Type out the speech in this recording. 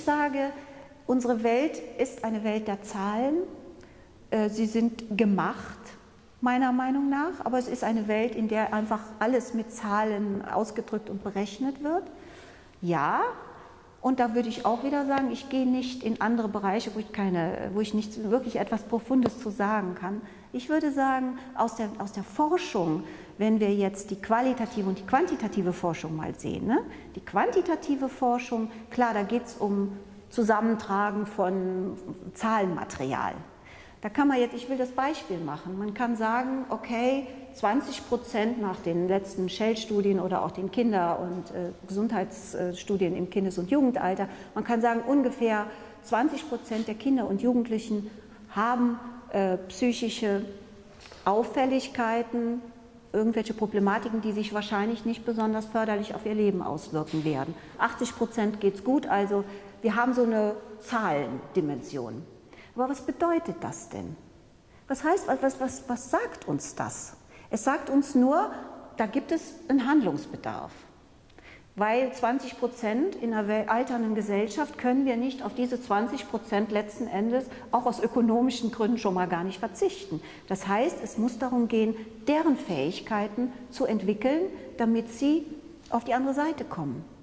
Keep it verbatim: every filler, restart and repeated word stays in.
sage, unsere Welt ist eine Welt der Zahlen. Sie sind gemacht, meiner Meinung nach, aber es ist eine Welt, in der einfach alles mit Zahlen ausgedrückt und berechnet wird. Ja, und da würde ich auch wieder sagen, ich gehe nicht in andere Bereiche, wo ich, keine, wo ich nicht wirklich etwas Profundes zu sagen kann. Ich würde sagen, aus der, aus der Forschung, wenn wir jetzt die qualitative und die quantitative Forschung mal sehen, ne? Die quantitative Forschung, klar, da geht es um Zusammentragen von Zahlenmaterial. Da kann man jetzt, ich will das Beispiel machen, man kann sagen, okay, zwanzig Prozent nach den letzten Shell-Studien oder auch den Kinder- und äh, Gesundheitsstudien im Kindes- und Jugendalter, man kann sagen, ungefähr zwanzig Prozent der Kinder und Jugendlichen haben äh, psychische Auffälligkeiten, irgendwelche Problematiken, die sich wahrscheinlich nicht besonders förderlich auf ihr Leben auswirken werden. achtzig Prozent geht es gut, also wir haben so eine Zahlendimension. Aber was bedeutet das denn? Was heißt, was, was, was sagt uns das? Es sagt uns nur, da gibt es einen Handlungsbedarf. Weil zwanzig Prozent in einer alternden Gesellschaft können wir nicht auf diese zwanzig Prozent letzten Endes auch aus ökonomischen Gründen schon mal gar nicht verzichten. Das heißt, es muss darum gehen, deren Fähigkeiten zu entwickeln, damit sie auf die andere Seite kommen.